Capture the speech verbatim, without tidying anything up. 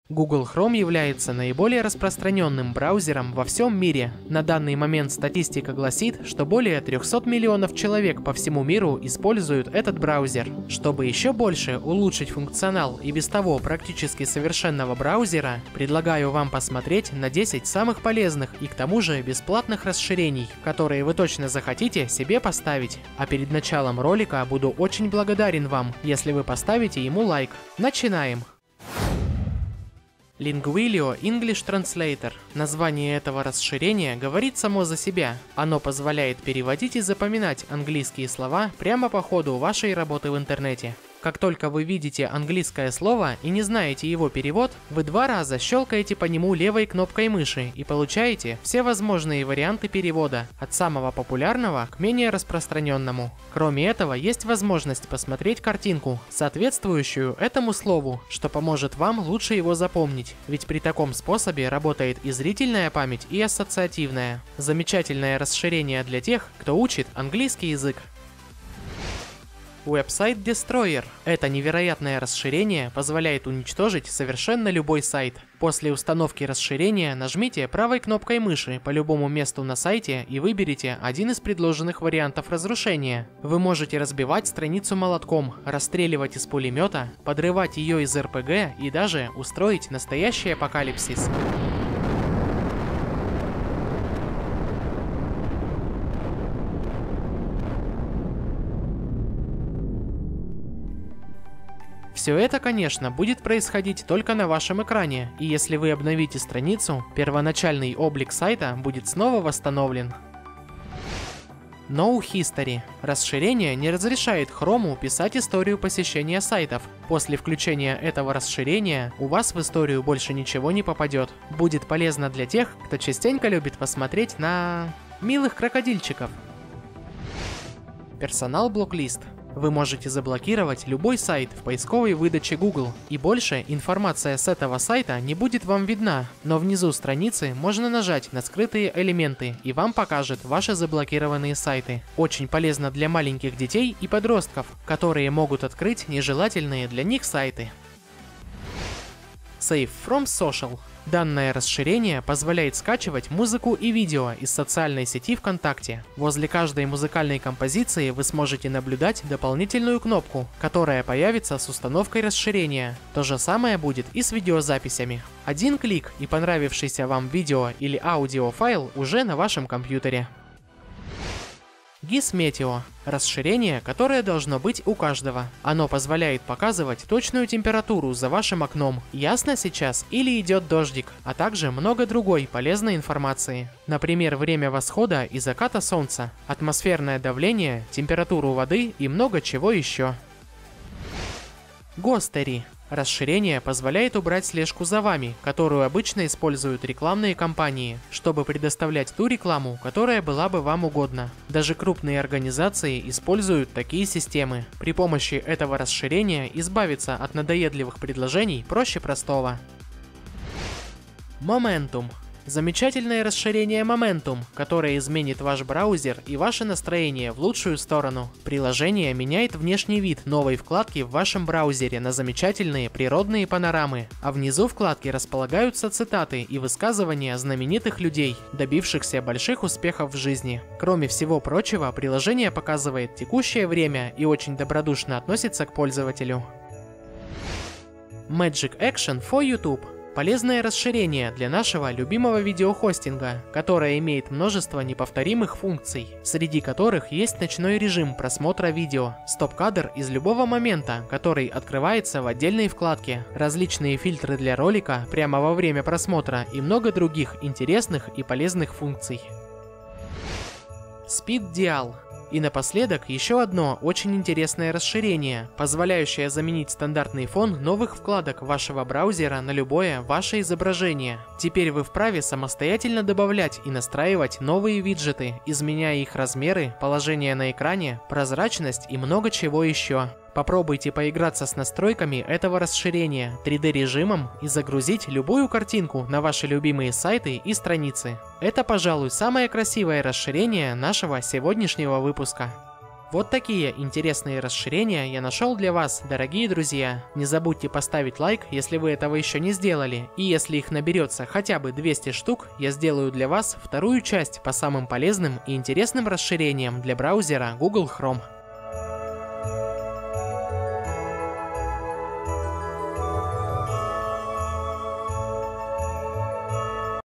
Google Chrome является наиболее распространенным браузером во всем мире. На данный момент статистика гласит, что более трёхсот миллионов человек по всему миру используют этот браузер. Чтобы еще больше улучшить функционал и без того практически совершенного браузера, предлагаю вам посмотреть на десять самых полезных и к тому же бесплатных расширений, которые вы точно захотите себе поставить. А перед началом ролика буду очень благодарен вам, если вы поставите ему лайк. Начинаем! Linguilio English Translator. Название этого расширения говорит само за себя. Оно позволяет переводить и запоминать английские слова прямо по ходу вашей работы в интернете. Как только вы видите английское слово и не знаете его перевод, вы два раза щелкаете по нему левой кнопкой мыши и получаете все возможные варианты перевода, от самого популярного к менее распространенному. Кроме этого, есть возможность посмотреть картинку, соответствующую этому слову, что поможет вам лучше его запомнить, ведь при таком способе работает и зрительная память, и ассоциативная. Замечательное расширение для тех, кто учит английский язык. Website Destroyer. Это невероятное расширение позволяет уничтожить совершенно любой сайт. После установки расширения нажмите правой кнопкой мыши по любому месту на сайте и выберите один из предложенных вариантов разрушения. Вы можете разбивать страницу молотком, расстреливать из пулемета, подрывать ее из эр пэ гэ и даже устроить настоящий апокалипсис. Все это, конечно, будет происходить только на вашем экране, и если вы обновите страницу, первоначальный облик сайта будет снова восстановлен. No History. Расширение не разрешает Chrome писать историю посещения сайтов. После включения этого расширения у вас в историю больше ничего не попадет. Будет полезно для тех, кто частенько любит посмотреть на милых крокодильчиков. Персонал Блоклист. Вы можете заблокировать любой сайт в поисковой выдаче Google, и больше информация с этого сайта не будет вам видна, но внизу страницы можно нажать на скрытые элементы, и вам покажет ваши заблокированные сайты. Очень полезно для маленьких детей и подростков, которые могут открыть нежелательные для них сайты. Save from Social. Данное расширение позволяет скачивать музыку и видео из социальной сети ВКонтакте. Возле каждой музыкальной композиции вы сможете наблюдать дополнительную кнопку, которая появится с установкой расширения. То же самое будет и с видеозаписями. Один клик, и понравившийся вам видео или аудиофайл уже на вашем компьютере. Gizmeteo. Расширение, которое должно быть у каждого. Оно позволяет показывать точную температуру за вашим окном, ясно сейчас или идет дождик, а также много другой полезной информации. Например, время восхода и заката солнца, атмосферное давление, температуру воды и много чего еще. Ghostery. Расширение позволяет убрать слежку за вами, которую обычно используют рекламные кампании, чтобы предоставлять ту рекламу, которая была бы вам угодна. Даже крупные организации используют такие системы. При помощи этого расширения избавиться от надоедливых предложений проще простого. Momentum. Замечательное расширение Momentum, которое изменит ваш браузер и ваше настроение в лучшую сторону. Приложение меняет внешний вид новой вкладки в вашем браузере на замечательные природные панорамы, а внизу вкладки располагаются цитаты и высказывания знаменитых людей, добившихся больших успехов в жизни. Кроме всего прочего, приложение показывает текущее время и очень добродушно относится к пользователю. Magic Action for YouTube. Полезное расширение для нашего любимого видеохостинга, которое имеет множество неповторимых функций, среди которых есть ночной режим просмотра видео, стоп-кадр из любого момента, который открывается в отдельной вкладке, различные фильтры для ролика прямо во время просмотра и много других интересных и полезных функций. Speed Dial. И напоследок еще одно очень интересное расширение, позволяющее заменить стандартный фон новых вкладок вашего браузера на любое ваше изображение. Теперь вы вправе самостоятельно добавлять и настраивать новые виджеты, изменяя их размеры, положение на экране, прозрачность и много чего еще. Попробуйте поиграться с настройками этого расширения, три дэ режимом и загрузить любую картинку на ваши любимые сайты и страницы. Это, пожалуй, самое красивое расширение нашего сегодняшнего выпуска. Вот такие интересные расширения я нашел для вас, дорогие друзья. Не забудьте поставить лайк, если вы этого еще не сделали. И если их наберется хотя бы двести штук, я сделаю для вас вторую часть по самым полезным и интересным расширениям для браузера Google Chrome.